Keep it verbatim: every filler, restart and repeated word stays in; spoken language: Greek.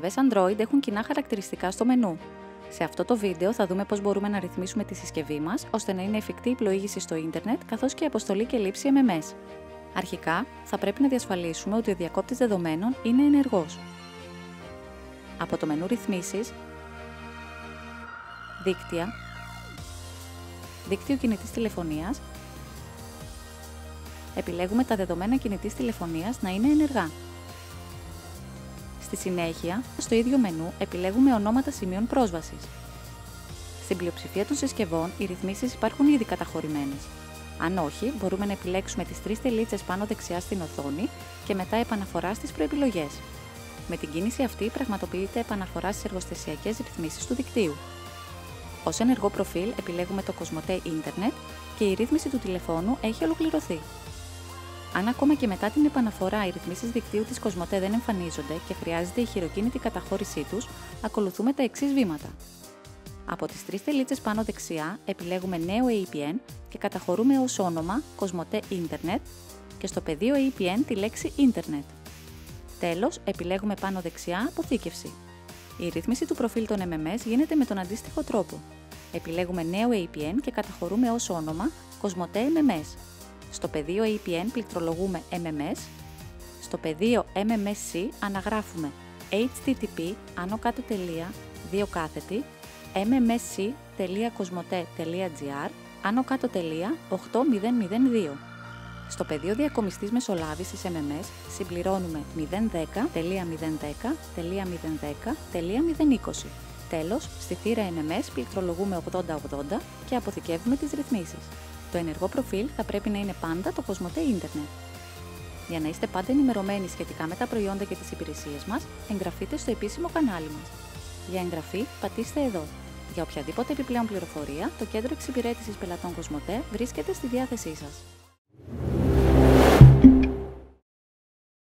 συσκευές Android έχουν κοινά χαρακτηριστικά στο μενού. Σε αυτό το βίντεο θα δούμε πώς μπορούμε να ρυθμίσουμε τη συσκευή μας, ώστε να είναι εφικτή η πλοήγηση στο ίντερνετ, καθώς και η αποστολή και λήψη εμ εμ ες. Αρχικά, θα πρέπει να διασφαλίσουμε ότι ο διακόπτης δεδομένων είναι ενεργός. Από το μενού Ρυθμίσεις, Δίκτυα, Δίκτυο κινητής τηλεφωνίας, επιλέγουμε τα δεδομένα κινητής τηλεφωνίας να είναι ενεργά. Στη συνέχεια, στο ίδιο μενού επιλέγουμε ονόματα σημείων πρόσβασης. Στην πλειοψηφία των συσκευών, οι ρυθμίσεις υπάρχουν ήδη καταχωρημένες. Αν όχι, μπορούμε να επιλέξουμε τις τρεις τελίτσες πάνω δεξιά στην οθόνη και μετά επαναφορά στις προεπιλογές. Με την κίνηση αυτή πραγματοποιείται επαναφορά στις εργοστασιακές ρυθμίσεις του δικτύου. Ως ενεργό προφίλ επιλέγουμε το Κοσμοτέ Ίντερνετ και η ρύθμιση του τηλεφώνου έχει ολοκληρωθεί. Αν ακόμα και μετά την επαναφορά οι ρυθμίσεις δικτύου της Κοσμοτέ δεν εμφανίζονται και χρειάζεται η χειροκίνητη καταχώρησή τους, ακολουθούμε τα εξής βήματα. Από τις τρεις τελίτσες πάνω δεξιά επιλέγουμε νέο έι πι εν και καταχωρούμε ως όνομα Κοσμοτέ Ίντερνετ και στο πεδίο έι πι εν τη λέξη Ίντερνετ. Τέλος, επιλέγουμε πάνω δεξιά Αποθήκευση. Η ρύθμιση του προφίλ των εμ εμ ες γίνεται με τον αντίστοιχο τρόπο. Επιλέγουμε νέο έι πι εν και καταχωρούμε ως όνομα Κοσμοτέ εμ εμ ες. Στο πεδίο έι πι εν πληκτρολογούμε εμ εμ ες. Στο πεδίο εμ εμ ες σι αναγράφουμε έιτς τι τι πι άνω κάτω τελεία δύο κάθετη εμ εμ ες σι τελεία κοσμοτέ τελεία τζι άρ άνω κάτω τελεία οκτώ μηδέν μηδέν δύο. Στο πεδίο διακομιστής μεσολάβησης εμ εμ ες συμπληρώνουμε μηδέν δέκα τελεία μηδέν δέκα τελεία μηδέν δέκα τελεία μηδέν είκοσι. Τέλος, στη θύρα εμ εμ ες πληκτρολογούμε ογδόντα ογδόντα και αποθηκεύουμε τις ρυθμίσεις. Το ενεργό προφίλ θα πρέπει να είναι πάντα το Κοσμοτέ Ίντερνετ. Για να είστε πάντα ενημερωμένοι σχετικά με τα προϊόντα και τις υπηρεσίες μας, εγγραφείτε στο επίσημο κανάλι μας. Για εγγραφή, πατήστε εδώ. Για οποιαδήποτε επιπλέον πληροφορία, το Κέντρο Εξυπηρέτησης Πελατών Κοσμοτέ βρίσκεται στη διάθεσή σας.